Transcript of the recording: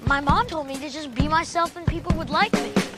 My mom told me to just be myself and people would like me.